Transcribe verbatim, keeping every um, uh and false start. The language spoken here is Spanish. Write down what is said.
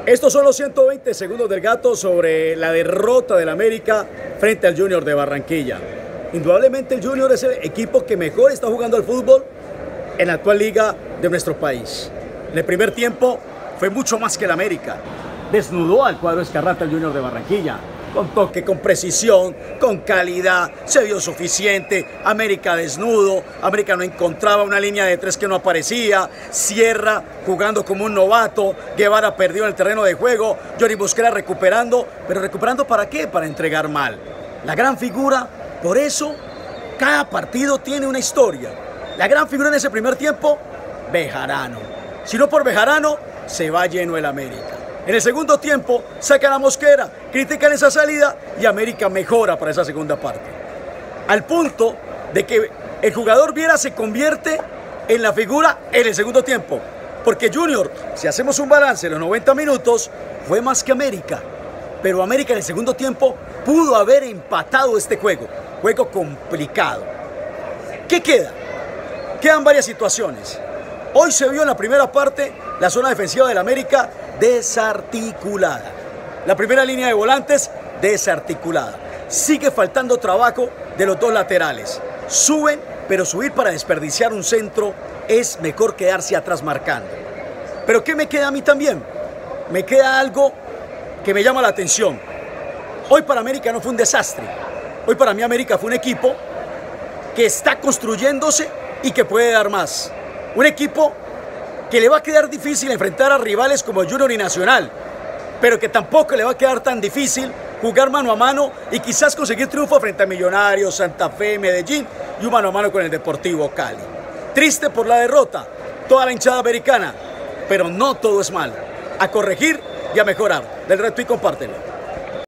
Estos son los ciento veinte segundos del Gato sobre la derrota del América frente al Junior de Barranquilla. Indudablemente el Junior es el equipo que mejor está jugando al fútbol en la actual liga de nuestro país. En el primer tiempo fue mucho más que el América. Desnudó al cuadro Escarlata el Junior de Barranquilla. Con toque, con precisión, con calidad, se vio suficiente. América desnudo, América no encontraba una línea de tres que no aparecía. Sierra jugando como un novato, Guevara perdió en el terreno de juego, Johnny Mosquera recuperando, pero recuperando ¿para qué? Para entregar mal. La gran figura, por eso, cada partido tiene una historia. La gran figura en ese primer tiempo, Bejarano. Si no por Bejarano, se va lleno el América. En el segundo tiempo, sacan a Mosquera, critican esa salida y América mejora para esa segunda parte. Al punto de que el jugador Viera se convierte en la figura en el segundo tiempo. Porque Junior, si hacemos un balance en los noventa minutos, fue más que América. Pero América en el segundo tiempo pudo haber empatado este juego. Juego complicado. ¿Qué queda? Quedan varias situaciones. Hoy se vio en la primera parte la zona defensiva del América desarticulada. La primera línea de volantes desarticulada. Sigue faltando trabajo de los dos laterales. Suben, pero subir para desperdiciar un centro es mejor quedarse atrás marcando. Pero ¿qué me queda a mí también? Me queda algo que me llama la atención. Hoy para América no fue un desastre. Hoy para mí América fue un equipo que está construyéndose y que puede dar más. Un equipo que le va a quedar difícil enfrentar a rivales como Junior y Nacional, pero que tampoco le va a quedar tan difícil jugar mano a mano y quizás conseguir triunfo frente a Millonarios, Santa Fe, Medellín y un mano a mano con el Deportivo Cali. Triste por la derrota, toda la hinchada americana, pero no todo es mal. A corregir y a mejorar. Del reto y compártelo.